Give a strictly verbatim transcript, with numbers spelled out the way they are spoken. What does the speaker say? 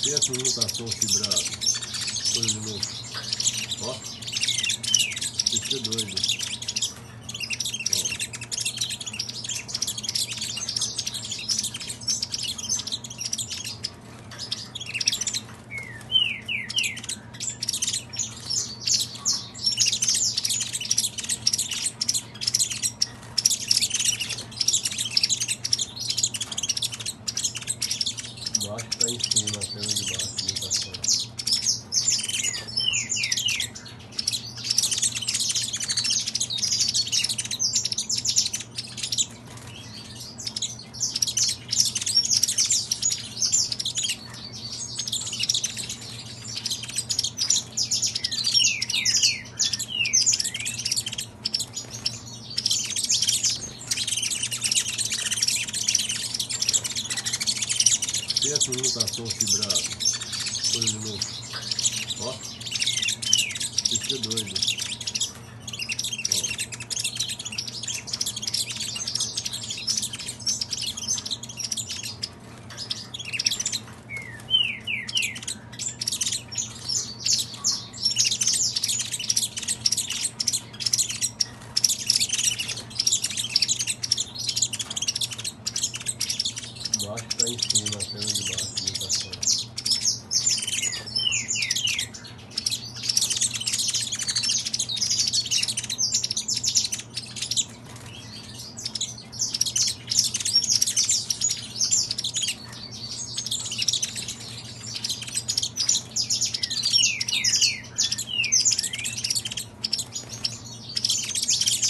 Pensa num cartão fibrado. Põe de novo. Ó. Isso é doido. Ó. Embaixo está em cima, a cena de baixo do cartão. Pensa num cartão fibrado. Põe de novo. Ó. Isso é doido. Ó. Embaixo está em cima, a cena de baixo do cartão.